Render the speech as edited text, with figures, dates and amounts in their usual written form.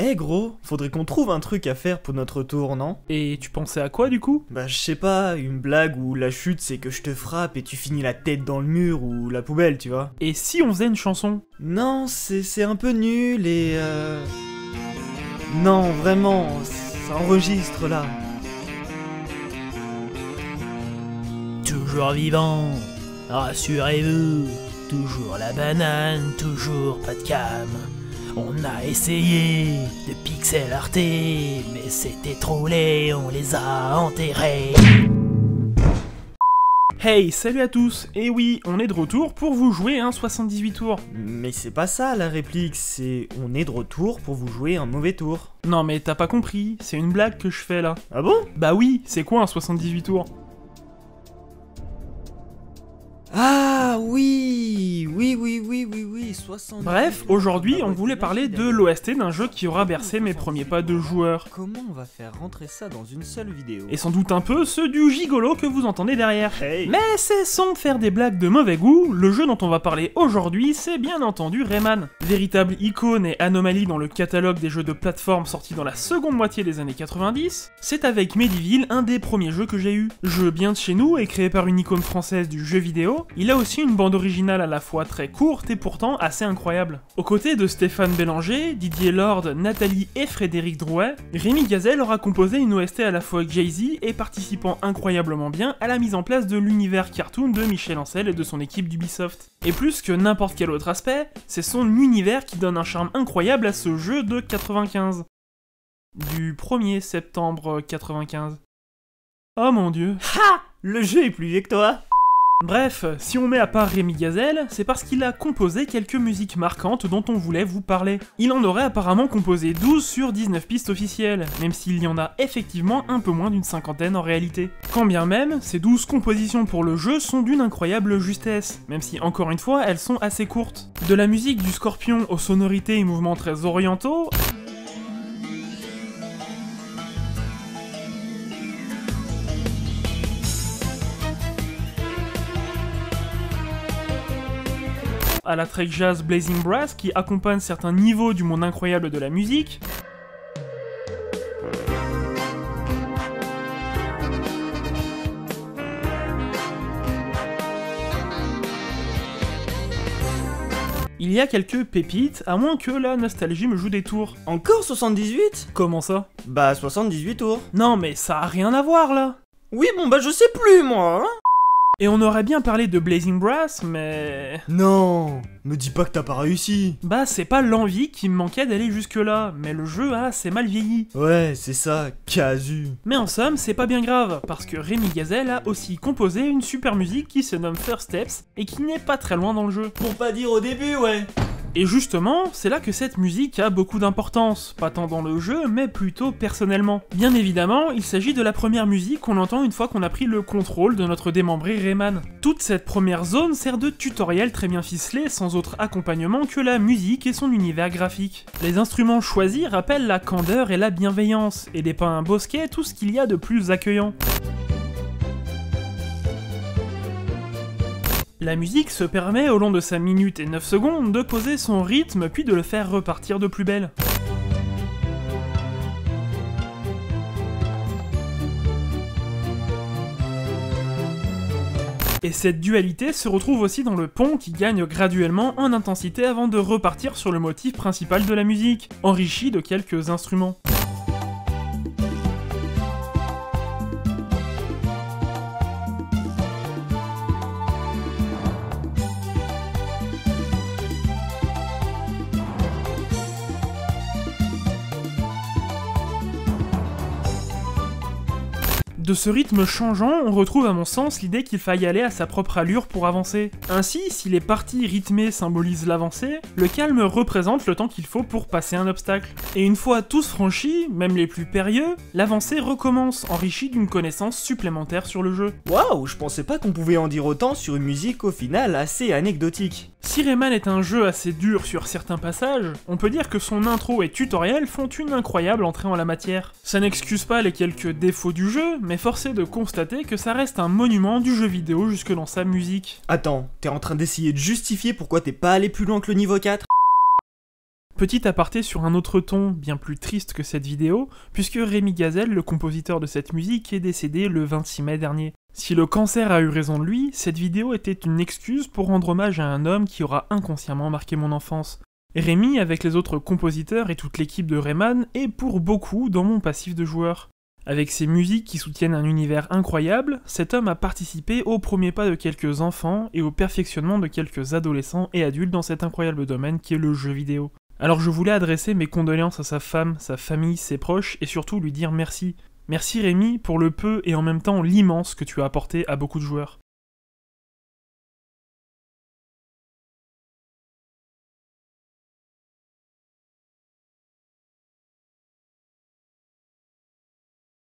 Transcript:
Eh gros, faudrait qu'on trouve un truc à faire pour notre tour, non? Et tu pensais à quoi du coup? Bah je sais pas, une blague où la chute c'est que je te frappe et tu finis la tête dans le mur ou la poubelle, tu vois? Et si on faisait une chanson? Non, c'est un peu nul et Non, vraiment, ça enregistre là. Toujours vivant, rassurez-vous, toujours la banane, toujours pas de cam. On a essayé de pixel arter, mais c'était trop laid, on les a enterrés. Hey, salut à tous! Et oui, on est de retour pour vous jouer un 78 tours. Mais c'est pas ça la réplique, c'est on est de retour pour vous jouer un mauvais tour. Non mais t'as pas compris, c'est une blague que je fais là. Ah bon? Bah oui, c'est quoi un 78 tours? Ah oui, 70. Bref, aujourd'hui on voulait parler de l'OST d'un jeu qui aura bercé mes premiers pas de joueur. Comment on va faire rentrer ça dans une seule vidéo? Et sans doute un peu ceux du gigolo que vous entendez derrière. Hey. Mais cessons de faire des blagues de mauvais goût, le jeu dont on va parler aujourd'hui c'est bien entendu Rayman. Véritable icône et anomalie dans le catalogue des jeux de plateforme sortis dans la seconde moitié des années 90, c'est avec Medieval un des premiers jeux que j'ai eu. Jeu bien de chez nous et créé par une icône française du jeu vidéo, il a aussi une bande originale à la fois très courte et pourtant assez incroyable. Aux côtés de Stéphane Bélanger, Didier Lord, Nathalie et Frédéric Drouet, Rémi Gazel aura composé une OST à la fois Jay-Z et participant incroyablement bien à la mise en place de l'univers cartoon de Michel Ancel et de son équipe d'Ubisoft. Et plus que n'importe quel autre aspect, c'est son univers qui donne un charme incroyable à ce jeu de 95. Du 1er septembre 95. Oh mon dieu. Ha! Le jeu est plus vieux que toi! Bref, si on met à part Rémi Gazel, c'est parce qu'il a composé quelques musiques marquantes dont on voulait vous parler. Il en aurait apparemment composé 12 sur 19 pistes officielles, même s'il y en a effectivement un peu moins d'une cinquantaine en réalité. Quand bien même, ces 12 compositions pour le jeu sont d'une incroyable justesse, même si encore une fois elles sont assez courtes. De la musique du Scorpion aux sonorités et mouvements très orientaux, à la track jazz Blazing Brass qui accompagne certains niveaux du monde incroyable de la musique, il y a quelques pépites, à moins que la nostalgie me joue des tours. Encore 78? Comment ça? Bah 78 tours. Non mais ça a rien à voir là! Oui bon bah je sais plus moi hein. Et on aurait bien parlé de Blazing Brass, mais... Non, me dis pas que t'as pas réussi. Bah c'est pas l'envie qui me manquait d'aller jusque là, mais le jeu a assez mal vieilli. Ouais, c'est ça, casu. Mais en somme, c'est pas bien grave, parce que Rémi Gazel a aussi composé une super musique qui se nomme First Steps, et qui n'est pas très loin dans le jeu. Pour pas dire au début, ouais. Et justement, c'est là que cette musique a beaucoup d'importance, pas tant dans le jeu, mais plutôt personnellement. Bien évidemment, il s'agit de la première musique qu'on entend une fois qu'on a pris le contrôle de notre démembré Rayman. Toute cette première zone sert de tutoriel très bien ficelé, sans autre accompagnement que la musique et son univers graphique. Les instruments choisis rappellent la candeur et la bienveillance, et dépeint un bosquet tout ce qu'il y a de plus accueillant. La musique se permet, au long de sa minute et 9 secondes, de poser son rythme puis de le faire repartir de plus belle. Et cette dualité se retrouve aussi dans le pont qui gagne graduellement en intensité avant de repartir sur le motif principal de la musique, enrichi de quelques instruments. De ce rythme changeant, on retrouve à mon sens l'idée qu'il faille aller à sa propre allure pour avancer. Ainsi, si les parties rythmées symbolisent l'avancée, le calme représente le temps qu'il faut pour passer un obstacle. Et une fois tous franchis, même les plus périlleux, l'avancée recommence, enrichie d'une connaissance supplémentaire sur le jeu. Waouh, je pensais pas qu'on pouvait en dire autant sur une musique au final assez anecdotique. Si Rayman est un jeu assez dur sur certains passages, on peut dire que son intro et tutoriel font une incroyable entrée en la matière. Ça n'excuse pas les quelques défauts du jeu, mais force est de constater que ça reste un monument du jeu vidéo jusque dans sa musique. Attends, t'es en train d'essayer de justifier pourquoi t'es pas allé plus loin que le niveau 4 ? Petit aparté sur un autre ton, bien plus triste que cette vidéo, puisque Rémi Gazel, le compositeur de cette musique, est décédé le 26 mai dernier. Si le cancer a eu raison de lui, cette vidéo était une excuse pour rendre hommage à un homme qui aura inconsciemment marqué mon enfance. Rémi, avec les autres compositeurs et toute l'équipe de Rayman, est pour beaucoup dans mon passif de joueur. Avec ses musiques qui soutiennent un univers incroyable, cet homme a participé au premier pas de quelques enfants et au perfectionnement de quelques adolescents et adultes dans cet incroyable domaine qui est le jeu vidéo. Alors je voulais adresser mes condoléances à sa femme, sa famille, ses proches et surtout lui dire merci. Merci Rémi pour le peu et en même temps l'immense que tu as apporté à beaucoup de joueurs.